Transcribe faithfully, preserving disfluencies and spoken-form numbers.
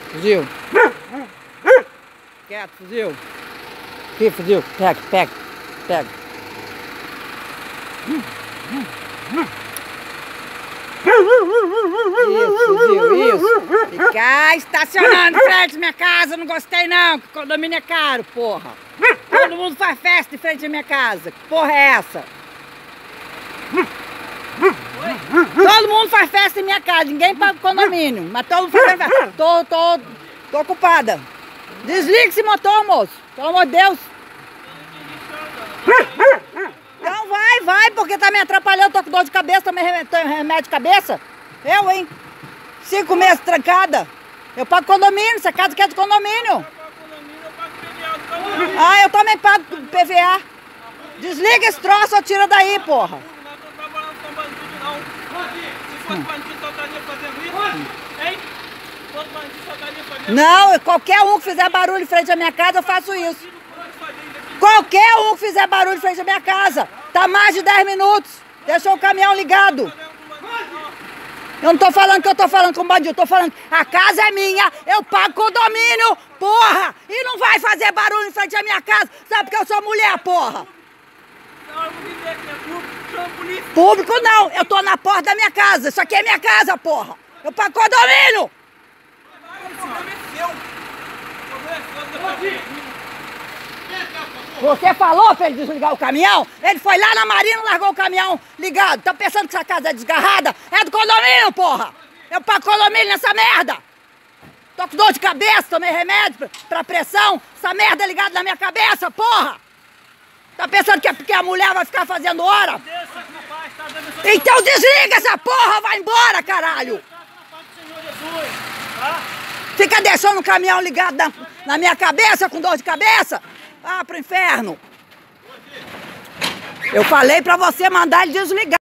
Fuzil. Quieto, fuzil. Aqui, fuzil. Pega, pega, pega. Isso, fuzil, isso. Ficar estacionando em frente à minha casa, não gostei não, que o condomínio é caro, porra. Todo mundo faz festa em frente à minha casa. Que porra é essa? Todo mundo faz festa em minha casa, ninguém paga o condomínio, mas todo mundo faz festa. Tô, tô, tô ocupada. Desliga esse motor, moço, pelo amor de Deus. Então vai, vai, porque tá me atrapalhando, tô com dor de cabeça, tomei remédio de cabeça. Eu, hein? Cinco meses trancada. Eu pago condomínio, essa casa aqui é de condomínio. Ah, eu também pago P V A. Desliga esse troço, ou tira daí, porra. Não, qualquer um que fizer barulho em frente à minha casa, eu faço isso. Qualquer um que fizer barulho em frente à minha casa. Tá mais de dez minutos. Deixou o caminhão ligado. Eu não tô falando que eu tô falando com bandido, eu tô falando, a casa é minha, eu pago condomínio, porra! E não vai fazer barulho em frente à minha casa, sabe porque eu sou mulher, porra? Público não, eu tô na porta da minha casa, isso aqui é minha casa, porra! Eu pago condomínio! Você falou pra ele desligar o caminhão? Ele foi lá na marina e largou o caminhão ligado. Tá pensando que essa casa é desgarrada? É do condomínio, porra! Eu pago condomínio nessa merda! Tô com dor de cabeça, tomei remédio pra pressão. Essa merda é ligada na minha cabeça, porra! Tá pensando que é porque a mulher vai ficar fazendo hora? Então desliga essa porra, vai embora, caralho! Fica deixando o caminhão ligado na, na minha cabeça com dor de cabeça? Ah, pro inferno! Eu falei pra você mandar ele desligar.